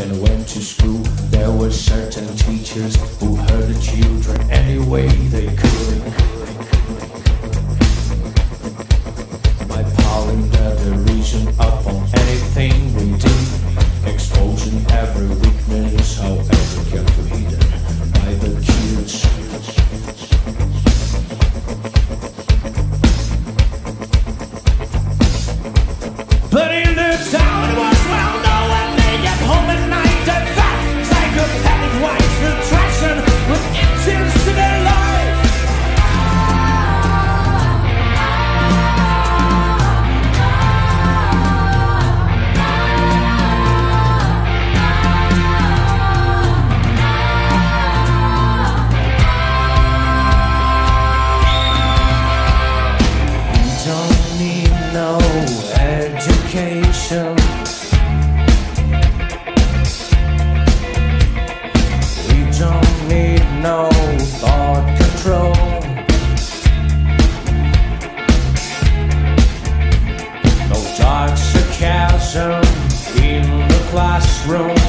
and went to school. There were certain teachers who hurt the children any way they could. By piling their derision up on anything we did, exposing every weakness, however kept hidden by the kids. But in the town it was well known when they get home at night that fat psychopathic whites attraction with engines to their life. You don't need no education. We don't need no thought control. No dark sarcasm in the classroom.